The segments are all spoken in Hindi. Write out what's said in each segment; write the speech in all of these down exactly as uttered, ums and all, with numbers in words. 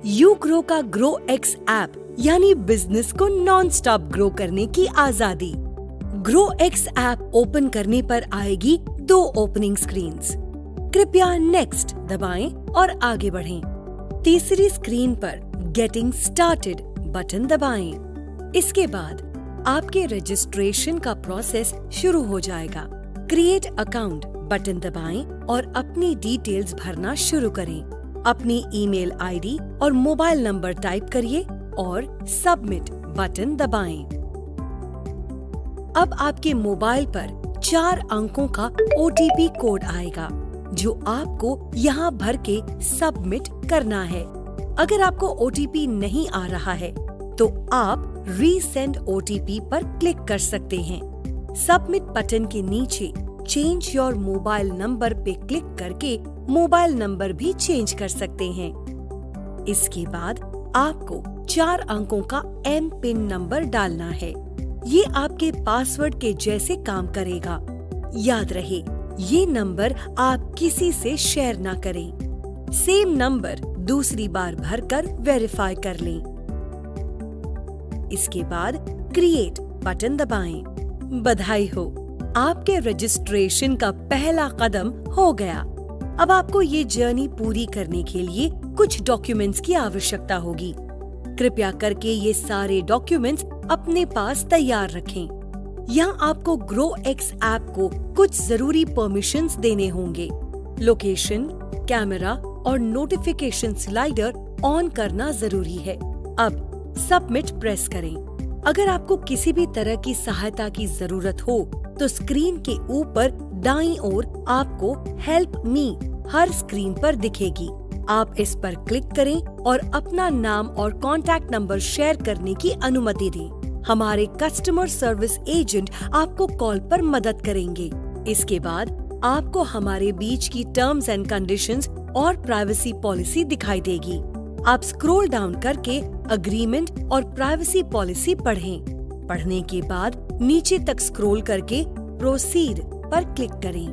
यू ग्रो का ग्रो एक्स ऐप यानी बिजनेस को नॉन स्टॉप ग्रो करने की आजादी। ग्रो एक्स ऐप ओपन करने पर आएगी दो ओपनिंग स्क्रीन्स। कृपया नेक्स्ट दबाएं और आगे बढ़ें। तीसरी स्क्रीन पर गेटिंग स्टार्टेड बटन दबाएं। इसके बाद आपके रजिस्ट्रेशन का प्रोसेस शुरू हो जाएगा। क्रिएट अकाउंट बटन दबाएं और अपनी डिटेल्स भरना शुरू करें। अपनी ईमेल आईडी और मोबाइल नंबर टाइप करिए और सबमिट बटन दबाएं। अब आपके मोबाइल पर चार अंकों का ओ टी पी कोड आएगा जो आपको यहाँ भर के सबमिट करना है। अगर आपको ओ टी पी नहीं आ रहा है तो आप रीसेंड ओ टी पी पर क्लिक कर सकते हैं। सबमिट बटन के नीचे चेंज योर मोबाइल नंबर पे क्लिक करके मोबाइल नंबर भी चेंज कर सकते हैं। इसके बाद आपको चार अंकों का एम पिन नंबर डालना है। ये आपके पासवर्ड के जैसे काम करेगा। याद रहे, ये नंबर आप किसी से शेयर ना करें। सेम नंबर दूसरी बार भरकर वेरीफाई कर लें। इसके बाद क्रिएट बटन दबाएं। बधाई हो, आपके रजिस्ट्रेशन का पहला कदम हो गया। अब आपको ये जर्नी पूरी करने के लिए कुछ डॉक्यूमेंट्स की आवश्यकता होगी। कृपया करके ये सारे डॉक्यूमेंट्स अपने पास तैयार रखें। यहाँ आपको ग्रो एक्स ऐप को कुछ जरूरी परमिशंस देने होंगे। लोकेशन, कैमरा और नोटिफिकेशन स्लाइडर ऑन करना जरूरी है। अब सबमिट प्रेस करें। अगर आपको किसी भी तरह की सहायता की जरूरत हो तो स्क्रीन के ऊपर दाईं ओर आपको हेल्प मी हर स्क्रीन पर दिखेगी। आप इस पर क्लिक करें और अपना नाम और कॉन्टैक्ट नंबर शेयर करने की अनुमति दें। हमारे कस्टमर सर्विस एजेंट आपको कॉल पर मदद करेंगे। इसके बाद आपको हमारे बीच की टर्म्स एंड कंडीशंस और प्राइवेसी पॉलिसी दिखाई देगी। आप स्क्रॉल डाउन करके अग्रीमेंट और प्राइवेसी पॉलिसी पढ़ें। पढ़ने के बाद नीचे तक स्क्रॉल करके प्रोसीड पर क्लिक करें।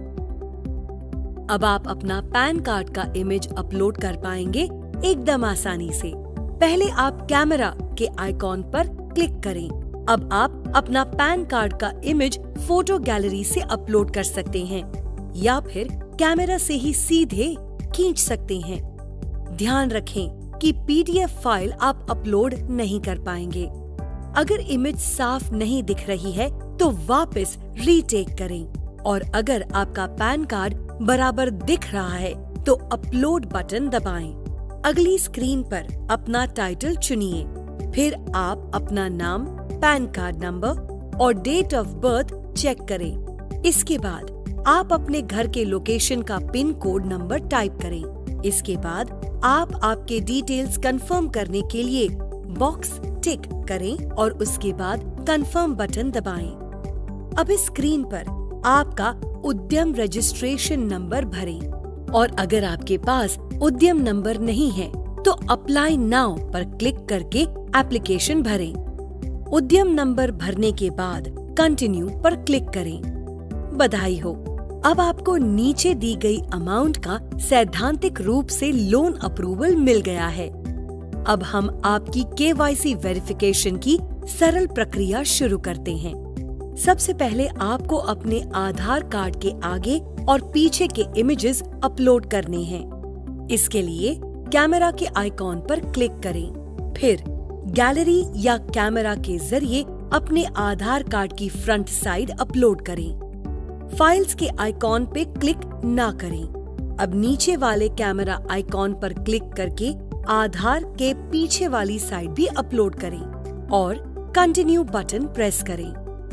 अब आप अपना पैन कार्ड का इमेज अपलोड कर पाएंगे एकदम आसानी से। पहले आप कैमरा के आइकॉन पर क्लिक करें। अब आप अपना पैन कार्ड का इमेज फोटो गैलरी से अपलोड कर सकते हैं या फिर कैमरा से ही सीधे खींच सकते हैं। ध्यान रखें कि पी डी एफ फाइल आप अपलोड नहीं कर पाएंगे। अगर इमेज साफ नहीं दिख रही है तो वापस रीटेक करें और अगर आपका पैन कार्ड बराबर दिख रहा है तो अपलोड बटन दबाएं। अगली स्क्रीन पर अपना टाइटल चुनिए। फिर आप अपना नाम, पैन कार्ड नंबर और डेट ऑफ बर्थ चेक करें। इसके बाद आप अपने घर के लोकेशन का पिन कोड नंबर टाइप करें। इसके बाद आप आपके डिटेल्स कंफर्म करने के लिए बॉक्स टिक करें और उसके बाद कंफर्म बटन दबाएं। अब इस स्क्रीन पर आपका उद्यम रजिस्ट्रेशन नंबर भरें और अगर आपके पास उद्यम नंबर नहीं है तो अप्लाई नाउ पर क्लिक करके एप्लीकेशन भरें। उद्यम नंबर भरने के बाद कंटिन्यू पर क्लिक करें। बधाई हो, अब आपको नीचे दी गई अमाउंट का सैद्धांतिक रूप से लोन अप्रूवल मिल गया है। अब हम आपकी के वाई सी वेरिफिकेशन की सरल प्रक्रिया शुरू करते हैं। सबसे पहले आपको अपने आधार कार्ड के आगे और पीछे के इमेजेस अपलोड करने हैं। इसके लिए कैमरा के आइकॉन पर क्लिक करें। फिर गैलरी या कैमरा के जरिए अपने आधार कार्ड की फ्रंट साइड अपलोड करें। फाइल्स के आइकॉन पे क्लिक ना करें। अब नीचे वाले कैमरा आइकॉन पर क्लिक करके आधार के पीछे वाली साइड भी अपलोड करें और कंटिन्यू बटन प्रेस करें।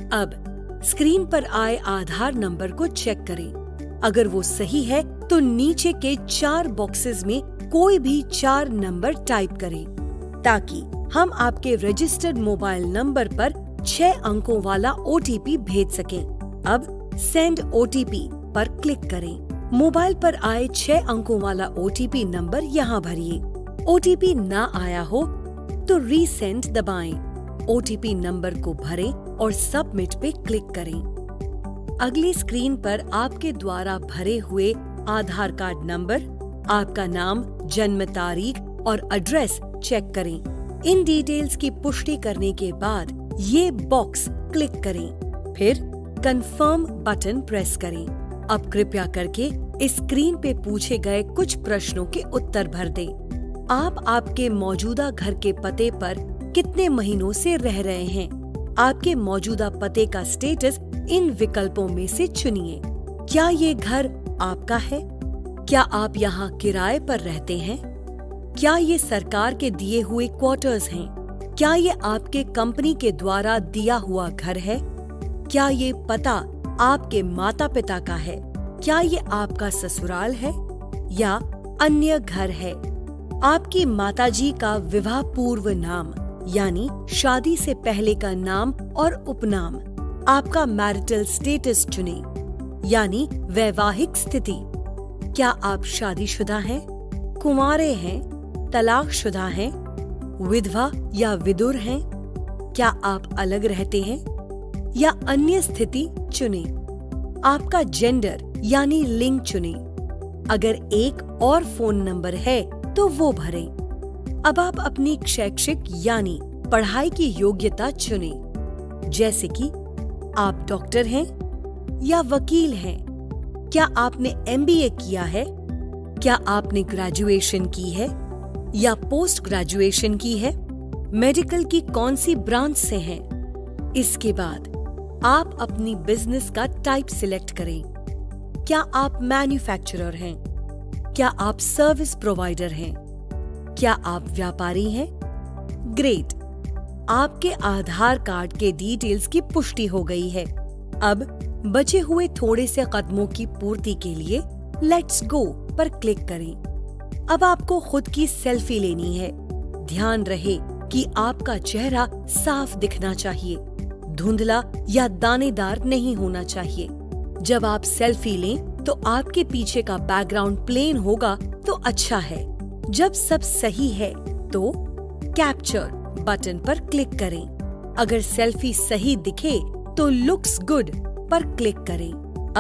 अब स्क्रीन पर आए आधार नंबर को चेक करें। अगर वो सही है तो नीचे के चार बॉक्सेस में कोई भी चार नंबर टाइप करें ताकि हम आपके रजिस्टर्ड मोबाइल नंबर पर छह अंकों वाला ओ टी पी भेज सकें। अब सेंड ओ टी पी पर क्लिक करें। मोबाइल पर आए छह अंकों वाला ओ टी पी नंबर यहाँ भरिए। ओ टी पी ना आया हो तो रीसेंड दबाएं। ओ टी पी नंबर को भरें और सबमिट पे क्लिक करें। अगली स्क्रीन पर आपके द्वारा भरे हुए आधार कार्ड नंबर, आपका नाम, जन्म तारीख और एड्रेस चेक करें। इन डिटेल्स की पुष्टि करने के बाद ये बॉक्स क्लिक करें, फिर कंफर्म बटन प्रेस करें। अब कृपया करके इस स्क्रीन पे पूछे गए कुछ प्रश्नों के उत्तर भर दें। आप आपके मौजूदा घर के पते पर कितने महीनों से रह रहे हैं? आपके मौजूदा पते का स्टेटस इन विकल्पों में से चुनिए। क्या ये घर आपका है? क्या आप यहाँ किराए पर रहते हैं? क्या ये सरकार के दिए हुए क्वार्टर्स हैं? क्या ये आपके कंपनी के द्वारा दिया हुआ घर है? क्या ये पता आपके माता पिता का है? क्या ये आपका ससुराल है या अन्य घर है? आपकी माताजी का विवाह पूर्व नाम यानी शादी से पहले का नाम और उपनाम। आपका मैरिटल स्टेटस चुने यानी वैवाहिक स्थिति। क्या आप शादीशुदा हैं, कुंवारे हैं, तलाकशुदा हैं, विधवा या विधुर हैं? क्या आप अलग रहते हैं या अन्य स्थिति चुने। आपका जेंडर यानी लिंग चुने। अगर एक और फोन नंबर है तो वो भरें। अब आप अपनी शैक्षिक यानी पढ़ाई की योग्यता चुनें, जैसे कि आप डॉक्टर हैं या वकील हैं। क्या आपने एम बी ए किया है? क्या आपने ग्रेजुएशन की है या पोस्ट ग्रेजुएशन की है? मेडिकल की कौन सी ब्रांच से हैं? इसके बाद आप अपनी बिजनेस का टाइप सिलेक्ट करें। क्या आप मैन्युफैक्चरर हैं? क्या आप सर्विस प्रोवाइडर हैं? क्या आप व्यापारी हैं? ग्रेट! आपके आधार कार्ड के डिटेल्स की पुष्टि हो गई है। अब बचे हुए थोड़े से कदमों की पूर्ति के लिए लेट्स गो पर क्लिक करें। अब आपको खुद की सेल्फी लेनी है। ध्यान रहे कि आपका चेहरा साफ दिखना चाहिए, धुंधला या दानेदार नहीं होना चाहिए। जब आप सेल्फी लें तो आपके पीछे का बैकग्राउंड प्लेन होगा तो अच्छा है। जब सब सही है तो कैप्चर बटन पर क्लिक करें। अगर सेल्फी सही दिखे तो लुक्स गुड पर क्लिक करें।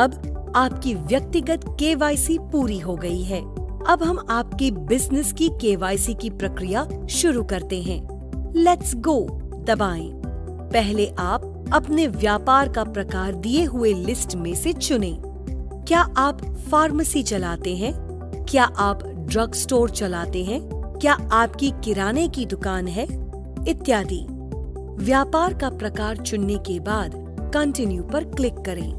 अब आपकी व्यक्तिगत के वाई सी पूरी हो गई है। अब हम आपकी बिजनेस की के वाई सी की प्रक्रिया शुरू करते हैं। लेट्स गो दबाएं। पहले आप अपने व्यापार का प्रकार दिए हुए लिस्ट में से चुनें। क्या आप फार्मेसी चलाते हैं? क्या आप ड्रग स्टोर चलाते हैं? क्या आपकी किराने की दुकान है? इत्यादि। व्यापार का प्रकार चुनने के बाद कंटिन्यू पर क्लिक करें।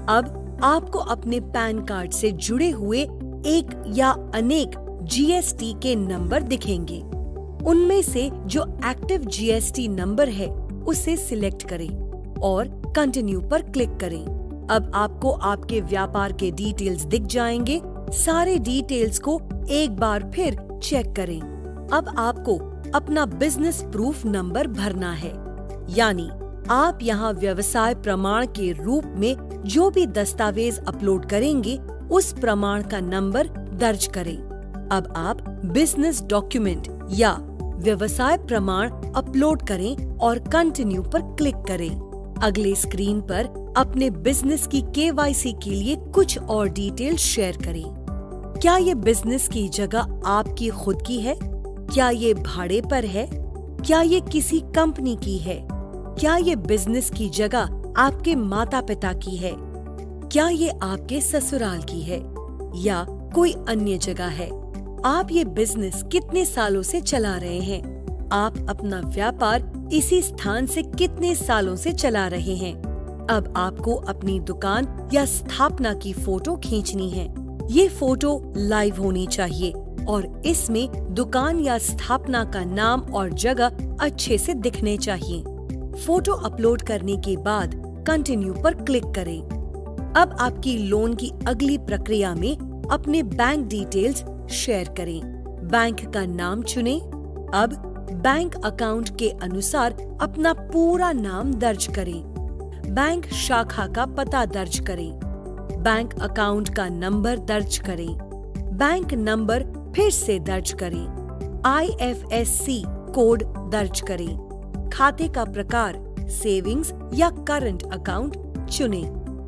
अब आपको अपने पैन कार्ड से जुड़े हुए एक या अनेक जी एस टी के नंबर दिखेंगे। उनमें से जो active G S T number है उसे सिलेक्ट करें और कंटिन्यू पर क्लिक करें। अब आपको आपके व्यापार के डिटेल्स दिख जाएंगे। सारे डिटेल्स को एक बार फिर चेक करें। अब आपको अपना बिजनेस प्रूफ नंबर भरना है, यानी आप यहाँ व्यवसाय प्रमाण के रूप में जो भी दस्तावेज अपलोड करेंगे उस प्रमाण का नंबर दर्ज करें। अब आप बिजनेस डॉक्यूमेंट या व्यवसाय प्रमाण अपलोड करें और कंटिन्यू पर क्लिक करें। अगले स्क्रीन पर अपने बिजनेस की के वाई सी के लिए कुछ और डिटेल शेयर करें। क्या ये बिजनेस की जगह आपकी खुद की है? क्या ये भाड़े पर है? क्या ये किसी कंपनी की है? क्या ये बिजनेस की जगह आपके माता पिता की है? क्या ये आपके ससुराल की है या कोई अन्य जगह है? आप ये बिजनेस कितने सालों से चला रहे हैं? आप अपना व्यापार इसी स्थान से कितने सालों से चला रहे हैं? अब आपको अपनी दुकान या स्थापना की फोटो खींचनी है। ये फोटो लाइव होनी चाहिए और इसमें दुकान या स्थापना का नाम और जगह अच्छे से दिखने चाहिए। फोटो अपलोड करने के बाद कंटिन्यू पर क्लिक करें। अब आपकी लोन की अगली प्रक्रिया में अपने बैंक डिटेल्स शेयर करें। बैंक का नाम चुनें। अब बैंक अकाउंट के अनुसार अपना पूरा नाम दर्ज करें। बैंक शाखा का पता दर्ज करें। बैंक अकाउंट का नंबर दर्ज करें। बैंक नंबर फिर से दर्ज करें। I F S C code दर्ज करें। खाते का प्रकार सेविंग्स या करंट अकाउंट चुनें।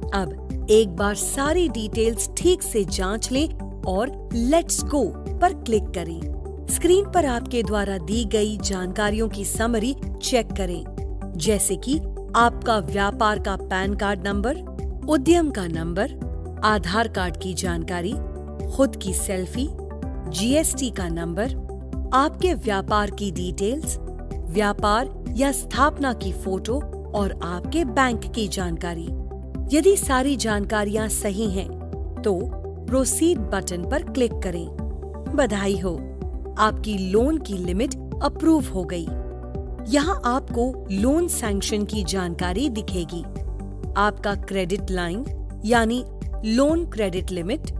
अब एक बार सारी डिटेल्स ठीक से जांच लें और लेट्स गो पर क्लिक करें। स्क्रीन पर आपके द्वारा दी गई जानकारियों की समरी चेक करें, जैसे कि आपका व्यापार का पैन कार्ड नंबर, उद्यम का नंबर, आधार कार्ड की जानकारी, खुद की सेल्फी, जीएसटी का नंबर, आपके व्यापार की डिटेल्स, व्यापार या स्थापना की फोटो और आपके बैंक की जानकारी। यदि सारी जानकारियां सही हैं, तो प्रोसीड बटन पर क्लिक करें। बधाई हो, आपकी लोन की लिमिट अप्रूव हो गई। यहाँ आपको लोन सैंक्शन की जानकारी दिखेगी। आपका क्रेडिट लाइन यानी लोन क्रेडिट लिमिट,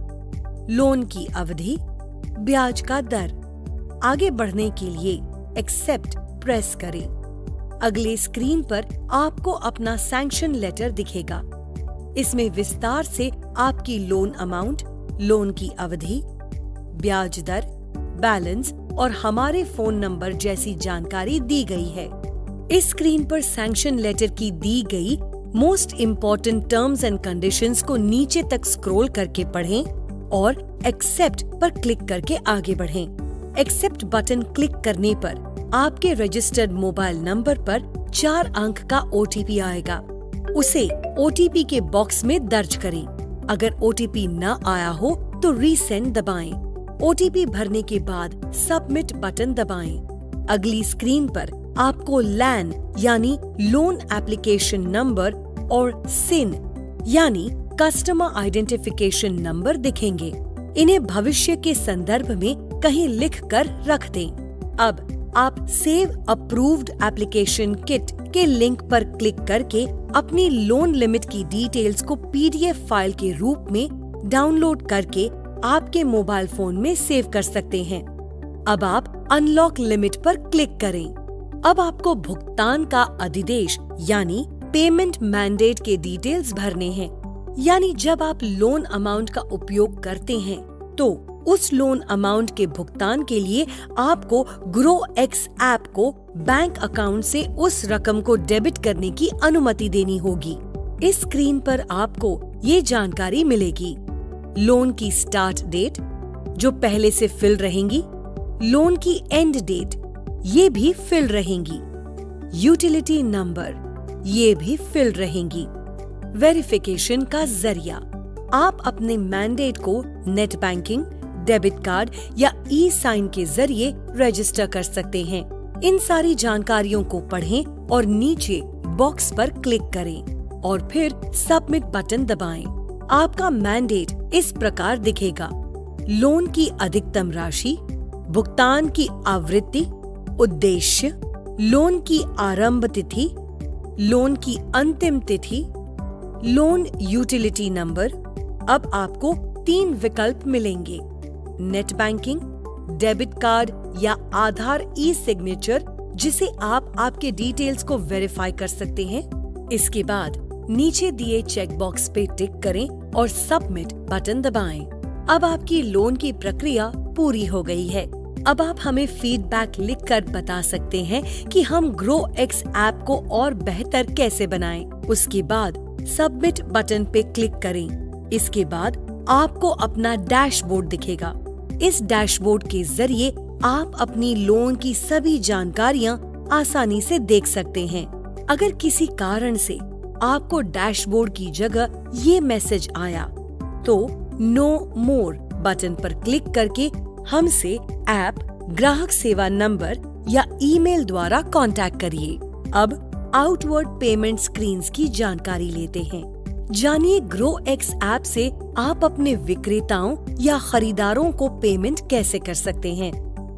लोन की अवधि, ब्याज का दर। आगे बढ़ने के लिए एक्सेप्ट प्रेस करें। अगले स्क्रीन पर आपको अपना सैंक्शन लेटर दिखेगा। इसमें विस्तार से आपकी लोन अमाउंट, लोन की अवधि, ब्याज दर, बैलेंस और हमारे फोन नंबर जैसी जानकारी दी गई है। इस स्क्रीन पर सैंक्शन लेटर की दी गई most important terms and conditions को नीचे तक स्क्रॉल करके पढ़ें और एक्सेप्ट पर क्लिक करके आगे बढ़ें। एक्सेप्ट बटन क्लिक करने पर आपके रजिस्टर्ड मोबाइल नंबर पर चार अंक का ओटीपी आएगा। उसे ओटीपी के बॉक्स में दर्ज करें। अगर ओटीपी न आया हो तो रीसेंड दबाएं। ओटीपी भरने के बाद सबमिट बटन दबाएं। अगली स्क्रीन पर आपको लैन यानी लोन एप्लीकेशन नंबर और सिन यानी कस्टमर आइडेंटिफिकेशन नंबर दिखेंगे। इन्हें भविष्य के संदर्भ में कहीं लिख कर रख दें। अब आप सेव अप्रूव्ड एप्लीकेशन किट के लिंक पर क्लिक करके अपनी लोन लिमिट की डिटेल्स को पीडीएफ फाइल के रूप में डाउनलोड करके आपके मोबाइल फोन में सेव कर सकते हैं। अब आप अनलॉक लिमिट पर क्लिक करें। अब आपको भुगतान का अधिदेश यानी पेमेंट मैंडेट के डिटेल्स भरने हैं। यानी जब आप लोन अमाउंट का उपयोग करते हैं तो उस लोन अमाउंट के भुगतान के लिए आपको ग्रो एक्स ऐप को बैंक अकाउंट से उस रकम को डेबिट करने की अनुमति देनी होगी। इस स्क्रीन पर आपको ये जानकारी मिलेगी। लोन की स्टार्ट डेट जो पहले से फिल रहेंगी, लोन की एंड डेट ये भी फिल रहेंगी, यूटिलिटी नंबर ये भी फिल रहेंगी। वेरिफिकेशन का जरिया आप अपने मैंडेट को नेट बैंकिंग, डेबिट कार्ड या ई साइन के जरिए रजिस्टर कर सकते हैं। इन सारी जानकारियों को पढ़ें और नीचे बॉक्स पर क्लिक करें और फिर सबमिट बटन दबाएं। आपका मैंडेट इस प्रकार दिखेगा। लोन की अधिकतम राशि, भुगतान की आवृत्ति, उद्देश्य, लोन की आरंभ तिथि, लोन की अंतिम तिथि, लोन यूटिलिटी नंबर। अब आपको तीन विकल्प मिलेंगे, नेट बैंकिंग, डेबिट कार्ड या आधार ई सिग्नेचर, जिसे आप आपके डिटेल्स को वेरीफाई कर सकते हैं। इसके बाद नीचे दिए चेक बॉक्स पे टिक करें और सबमिट बटन दबाएं। अब आपकी लोन की प्रक्रिया पूरी हो गई है। अब आप हमें फीडबैक लिखकर बता सकते हैं कि हम ग्रो एक्स ऐप को और बेहतर कैसे बनाएं। उसके बाद सबमिट बटन पे क्लिक करें। इसके बाद आपको अपना डैशबोर्ड दिखेगा। इस डैशबोर्ड के जरिए आप अपनी लोन की सभी जानकारियां आसानी से देख सकते हैं। अगर किसी कारण से आपको डैशबोर्ड की जगह ये मैसेज आया तो नो मोर बटन पर क्लिक करके हमसे ऐप, ग्राहक सेवा नंबर या ईमेल द्वारा कांटेक्ट करिए। अब आउटवर्ड पेमेंट स्क्रीन्स की जानकारी लेते हैं। जानिए ग्रो एक्स ऐप से आप अपने विक्रेताओं या खरीदारों को पेमेंट कैसे कर सकते हैं।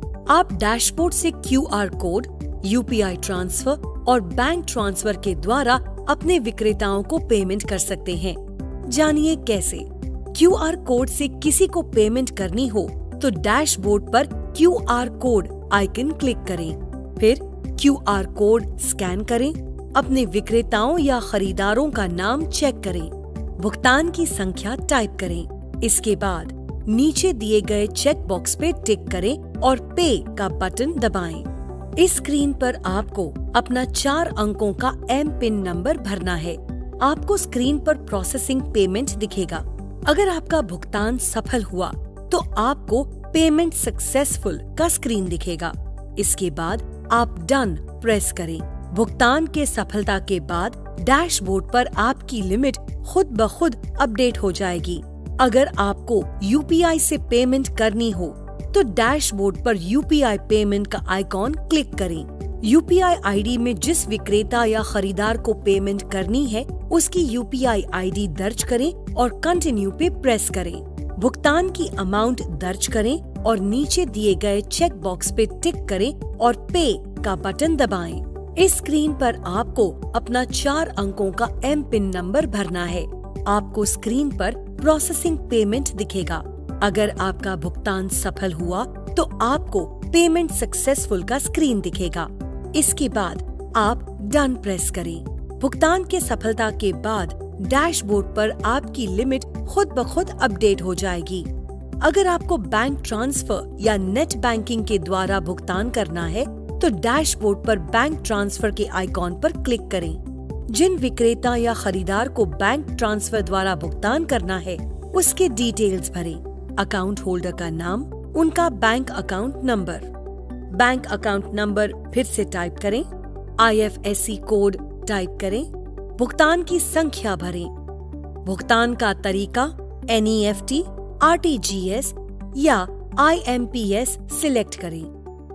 आप डैशबोर्ड से Q R code, UPI transfer और बैंक ट्रांसफर के द्वारा अपने विक्रेताओं को पेमेंट कर सकते हैं। जानिए कैसे। क्यू आर कोड से किसी को पेमेंट करनी हो तो डैशबोर्ड पर Q R code icon click करें। फिर क्यू आर कोड स्कैन करें। अपने विक्रेताओं या खरीदारों का नाम चेक करें। भुगतान की संख्या टाइप करें। इसके बाद नीचे दिए गए चेक बॉक्स पे टिक करें और पे का बटन दबाएं। इस स्क्रीन पर आपको अपना चार अंकों का एम पिन नंबर भरना है। आपको स्क्रीन पर प्रोसेसिंग पेमेंट दिखेगा। अगर आपका भुगतान सफल हुआ तो आपको पेमेंट सक्सेसफुल का स्क्रीन दिखेगा। इसके बाद आप डन प्रेस करें। भुगतान के सफलता के बाद डैशबोर्ड पर आपकी लिमिट खुद ब खुद अपडेट हो जाएगी। अगर आपको यूपीआई से पेमेंट करनी हो तो डैशबोर्ड पर यूपीआई पेमेंट का आइकॉन क्लिक करें। यूपीआई आईडी में जिस विक्रेता या खरीदार को पेमेंट करनी है उसकी यूपीआई आईडी दर्ज करें और कंटिन्यू पे प्रेस करें। भुगतान की अमाउंट दर्ज करें और नीचे दिए गए चेक बॉक्स पे टिक करें और पे का बटन दबाएं। इस स्क्रीन पर आपको अपना चार अंकों का एम पिन नंबर भरना है। आपको स्क्रीन पर प्रोसेसिंग पेमेंट दिखेगा। अगर आपका भुगतान सफल हुआ तो आपको पेमेंट सक्सेसफुल का स्क्रीन दिखेगा। इसके बाद आप डन प्रेस करें। भुगतान के सफलता के बाद डैशबोर्ड पर आपकी लिमिट खुद ब खुद अपडेट हो जाएगी। अगर आपको बैंक ट्रांसफर या नेट बैंकिंग के द्वारा भुगतान करना है तो डैशबोर्ड पर बैंक ट्रांसफर के आइकॉन पर क्लिक करें। जिन विक्रेता या खरीदार को बैंक ट्रांसफर द्वारा भुगतान करना है उसके डिटेल्स भरें। अकाउंट होल्डर का नाम, उनका bank account number, bank account number फिर से टाइप करें, I F S C code type करें, भुगतान की संख्या भरें, भुगतान का तरीका N E F T, R T G S या I M P S select करें।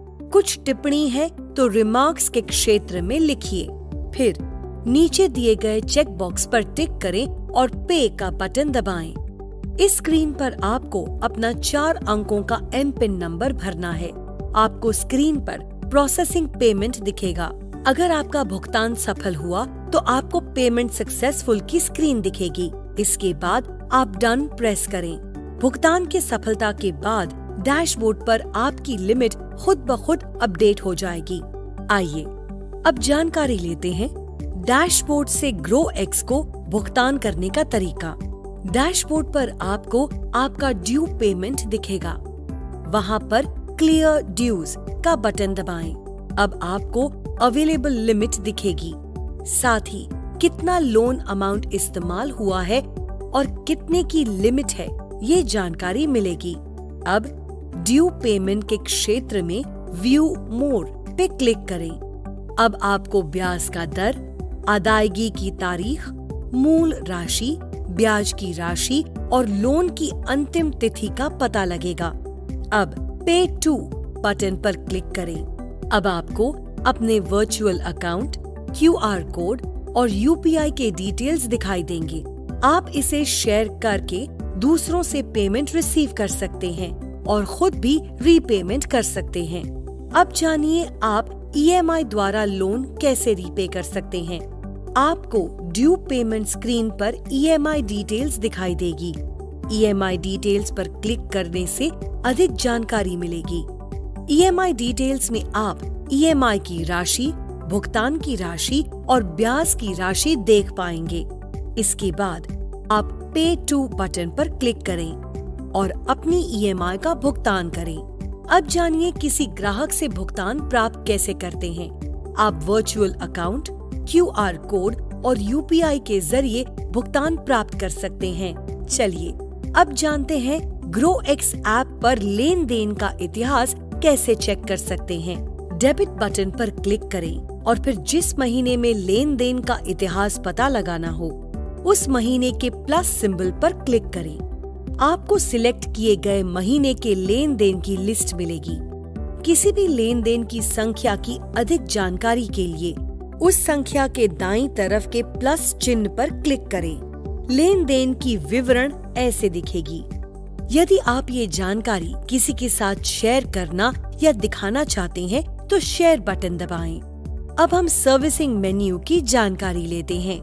कुछ टिप्पणी है तो रिमार्क्स के क्षेत्र में लिखिए। फिर नीचे दिए गए चेक बॉक्स पर टिक करें और पे का बटन दबाएं। इस स्क्रीन पर आपको अपना चार अंकों का एम पिन नंबर भरना है। आपको स्क्रीन पर प्रोसेसिंग पेमेंट दिखेगा। अगर आपका भुगतान सफल हुआ तो आपको पेमेंट सक्सेसफुल की स्क्रीन दिखेगी। इसके बाद आप डन प्रेस करें। भुगतान के सफलता के बाद डैशबोर्ड पर आपकी लिमिट खुद ब खुद अपडेट हो जाएगी। आइए अब जानकारी लेते हैं डैशबोर्ड से ग्रो एक्स को भुगतान करने का तरीका। डैशबोर्ड पर आपको आपका ड्यू पेमेंट दिखेगा। वहां पर क्लियर ड्यूज का बटन दबाएं। अब आपको अवेलेबल लिमिट दिखेगी। साथ ही कितना लोन अमाउंट इस्तेमाल हुआ है और कितने की लिमिट है ये जानकारी मिलेगी। अब ड्यू पेमेंट के क्षेत्र में व्यू मोर पे क्लिक करें। अब आपको ब्याज का दर, अदायगी की तारीख, मूल राशि, ब्याज की राशि और लोन की अंतिम तिथि का पता लगेगा। अब पे टू बटन पर क्लिक करें। अब आपको अपने virtual account, Q R code और यू पी आई के डिटेल्स दिखाई देंगे। आप इसे शेयर करके दूसरों से पेमेंट रिसीव कर सकते हैं और खुद भी रीपेमेंट कर सकते हैं। अब जानिए आप ई एम आई द्वारा लोन कैसे रीपे कर सकते हैं। आपको ड्यू पेमेंट स्क्रीन पर ई एम आई डिटेल्स दिखाई देगी। ई एम आई डिटेल्स पर क्लिक करने से अधिक जानकारी मिलेगी। ई एम आई डिटेल्स में आप ई एम आई की राशि, भुगतान की राशि और ब्याज की राशि देख पाएंगे। इसके बाद आप पे टू बटन पर क्लिक करें और अपनी ई एम आई का भुगतान करें। अब जानिए किसी ग्राहक से भुगतान प्राप्त कैसे करते हैं। आप virtual account, Q R code और यू पी आई के जरिए भुगतान प्राप्त कर सकते हैं। चलिए अब जानते हैं ग्रो एक्स ऐप पर लेन देन का इतिहास कैसे चेक कर सकते हैं। डेबिट बटन पर क्लिक करें और फिर जिस महीने में लेन देन का इतिहास पता लगाना हो उस महीने के प्लस सिंबल पर क्लिक करें। आपको सिलेक्ट किए गए महीने के लेन देन की लिस्ट मिलेगी। किसी भी लेन देन की संख्या की अधिक जानकारी के लिए उस संख्या के दाईं तरफ के प्लस चिन्ह पर क्लिक करें। लेन देन की विवरण ऐसे दिखेगी। यदि आप ये जानकारी किसी के साथ शेयर करना या दिखाना चाहते हैं तो शेयर बटन दबाएं। अब हम सर्विसिंग मेन्यू की जानकारी लेते हैं।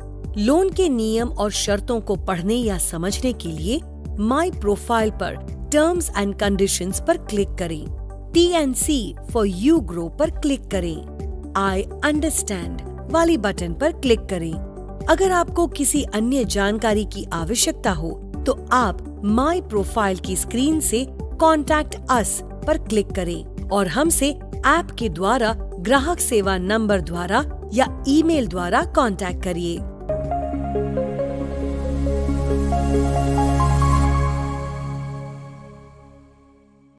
लोन के नियम और शर्तों को पढ़ने या समझने के लिए माई प्रोफाइल पर टर्म्स एंड कंडीशंस पर क्लिक करें। T N C for UGro पर क्लिक करें। आई अंडरस्टैंड वाली बटन पर क्लिक करें। अगर आपको किसी अन्य जानकारी की आवश्यकता हो तो आप माई प्रोफाइल की स्क्रीन से कॉन्टैक्ट अस पर क्लिक करें और हमसे ऐप के द्वारा ग्राहक सेवा नंबर द्वारा या ईमेल द्वारा कॉन्टैक्ट करिए।